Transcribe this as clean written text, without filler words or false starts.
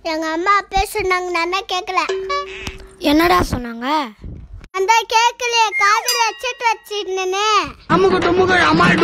எங்க அம்மா அப்பே சொன்னாங்க, நானே கேட்கல. என்னடா சொன்னாங்க? அந்த கேட்கலையே, காதுல வச்சிட்டு வச்சிருந்தேனே.